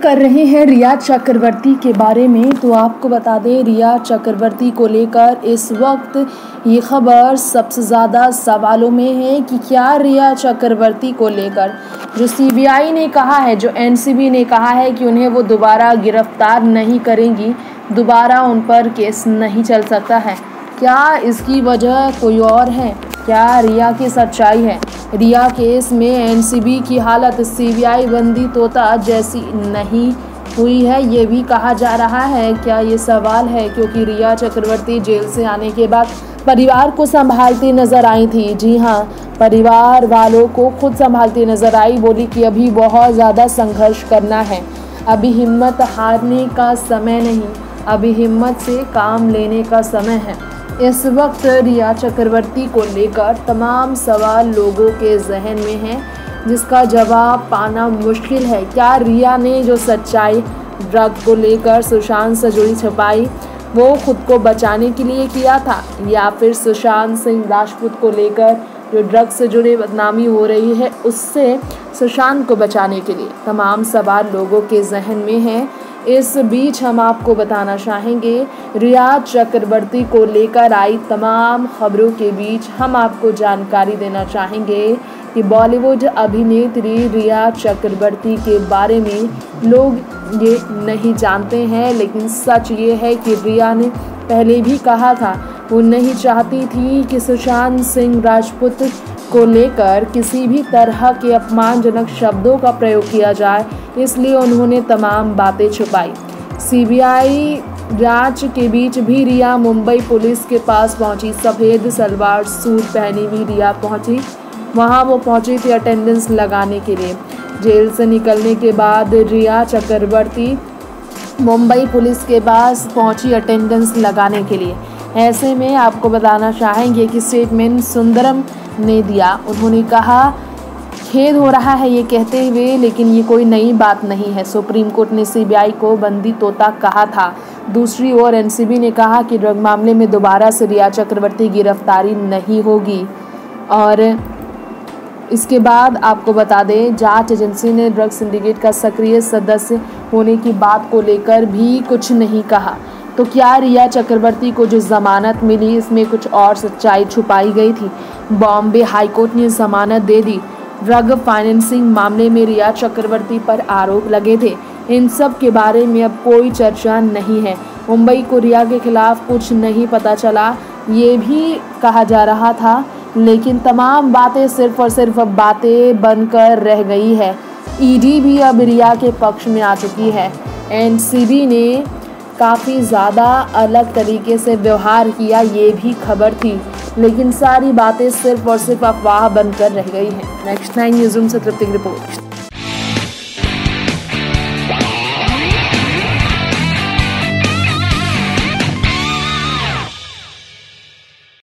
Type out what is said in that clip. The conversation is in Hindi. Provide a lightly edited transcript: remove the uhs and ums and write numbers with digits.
कर रहे हैं रिया चक्रवर्ती के बारे में। तो आपको बता दें, रिया चक्रवर्ती को लेकर इस वक्त ये खबर सबसे ज़्यादा सवालों में है कि क्या रिया चक्रवर्ती को लेकर जो सीबीआई ने कहा है, जो एनसीबी ने कहा है कि उन्हें वो दोबारा गिरफ्तार नहीं करेंगी, दोबारा उन पर केस नहीं चल सकता है, क्या इसकी वजह कोई और है? क्या रिया की सच्चाई है? रिया केस में एनसीबी की हालत सीबीआई बंदी तोता जैसी नहीं हुई है, ये भी कहा जा रहा है। क्या ये सवाल है, क्योंकि रिया चक्रवर्ती जेल से आने के बाद परिवार को संभालती नजर आई थी। जी हाँ, परिवार वालों को खुद संभालती नजर आई। बोली कि अभी बहुत ज़्यादा संघर्ष करना है, अभी हिम्मत हारने का समय नहीं, अभी हिम्मत से काम लेने का समय है। इस वक्त रिया चक्रवर्ती को लेकर तमाम सवाल लोगों के जहन में हैं, जिसका जवाब पाना मुश्किल है। क्या रिया ने जो सच्चाई ड्रग को लेकर सुशांत से जुड़ी छुपाई वो खुद को बचाने के लिए किया था, या फिर सुशांत सिंह राजपूत को लेकर जो ड्रग से जुड़े बदनामी हो रही है उससे सुशांत को बचाने के लिए? तमाम सवाल लोगों के जहन में हैं। इस बीच हम आपको बताना चाहेंगे, रिया चक्रवर्ती को लेकर आई तमाम खबरों के बीच हम आपको जानकारी देना चाहेंगे कि बॉलीवुड अभिनेत्री रिया चक्रवर्ती के बारे में लोग ये नहीं जानते हैं, लेकिन सच ये है कि रिया ने पहले भी कहा था वो नहीं चाहती थी कि सुशांत सिंह राजपूत को लेकर किसी भी तरह के अपमानजनक शब्दों का प्रयोग किया जाए, इसलिए उन्होंने तमाम बातें छुपाई। सीबीआई जांच के बीच भी रिया मुंबई पुलिस के पास पहुंची। सफ़ेद सलवार सूट पहनी हुई रिया पहुंची, वहां वो पहुंची थी अटेंडेंस लगाने के लिए। जेल से निकलने के बाद रिया चक्रवर्ती मुंबई पुलिस के पास पहुंची अटेंडेंस लगाने के लिए। ऐसे में आपको बताना चाहेंगे कि स्टेटमेंट सुंदरम ने दिया। उन्होंने कहा, खेद हो रहा है ये कहते हुए, लेकिन ये कोई नई बात नहीं है। सुप्रीम कोर्ट ने सीबीआई को बंदी तोता कहा था। दूसरी ओर एनसीबी ने कहा कि ड्रग मामले में दोबारा से रिया चक्रवर्ती गिरफ्तारी नहीं होगी। और इसके बाद आपको बता दें, जांच एजेंसी ने ड्रग सिंडिकेट का सक्रिय सदस्य होने की बात को लेकर भी कुछ नहीं कहा। तो क्या रिया चक्रवर्ती को जो जमानत मिली इसमें कुछ और सच्चाई छुपाई गई थी? बॉम्बे हाईकोर्ट ने जमानत दे दी। ड्रग फाइनेंसिंग मामले में रिया चक्रवर्ती पर आरोप लगे थे। इन सब के बारे में अब कोई चर्चा नहीं है। मुंबई को रिया के खिलाफ कुछ नहीं पता चला, ये भी कहा जा रहा था, लेकिन तमाम बातें सिर्फ और सिर्फ अब बातें बनकर रह गई है। ईडी भी अब रिया के पक्ष में आ चुकी है। एनसीबी ने काफ़ी ज़्यादा अलग तरीके से व्यवहार किया, ये भी खबर थी, लेकिन सारी बातें सिर्फ और सिर्फ अफवाह बनकर रह गई हैं। नेक्स्ट 9 न्यूज़ रूम से तृप्ति की रिपोर्ट।